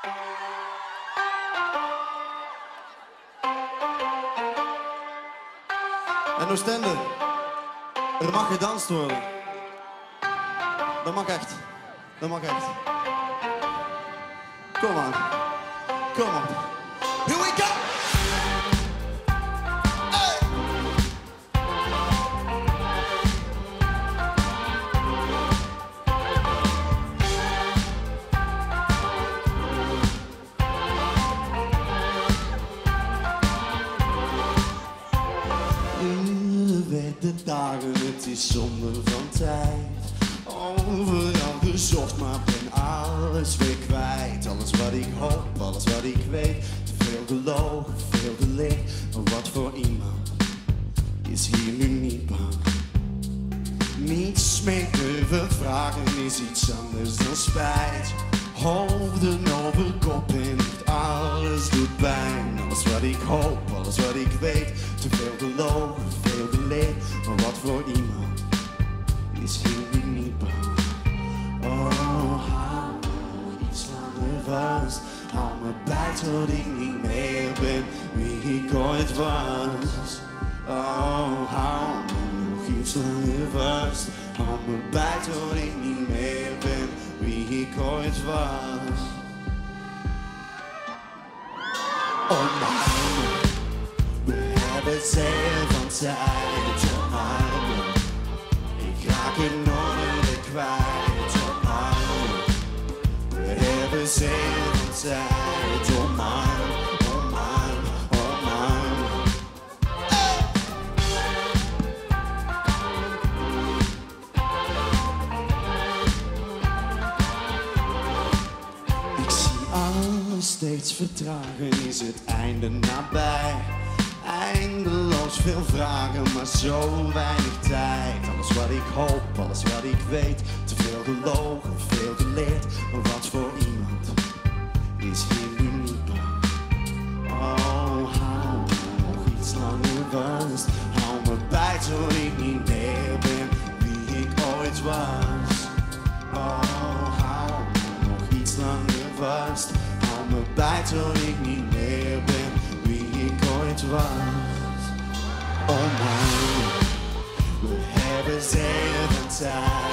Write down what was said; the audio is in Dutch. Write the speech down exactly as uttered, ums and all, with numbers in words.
En Oostende, er mag gedanst worden. Dat mag echt. Dat mag echt. Kom aan. Kom op. Here we go! Hey! Je weet de dagen, het is zonde van tijd. Overal gezocht, maar ben alles weer kwijt. Alles wat ik hoop, alles wat ik weet. Te veel gelogen, veel geleerd. Maar wat voor iemand is hier nu niet bang? Niets meer durven vragen is iets anders dan spijt. Hoofden over kop en niet alles doet pijn. Alles wat ik hoop, alles wat ik weet. Te veel gelogen, veel geleerd. Maar wat voor iemand is hier nu niet bang? Oh, hou me iets langer vast. Hou me bij tot ik niet meer ben wie ik ooit was. Oh, hou me nog iets langer vast. Hou me bij tot ik niet meer ben wie ik ooit was. Oh, man, we hebben zeer van tijd. Oh, man, ik raak het nooit kwijt. Oh, man, we hebben zeer van tijd. Oh, man, oh, man, oh, man. Hey! Ik zie alles steeds vertragen, is het einde nabij. Eindeloos veel vragen, maar zo weinig tijd. Alles wat ik hoop, alles wat ik weet. Te veel gelogen, veel geleerd. Maar wat voor iemand is hier nu niet bang? Oh, hou me nog iets langer vast. Hou me bij tot ik niet meer ben wie ik ooit was. Oh, hou me nog iets langer vast. Hou me bij tot ik niet meer ben wie ik ooit was. Oh man, we hebben zeer van tijd.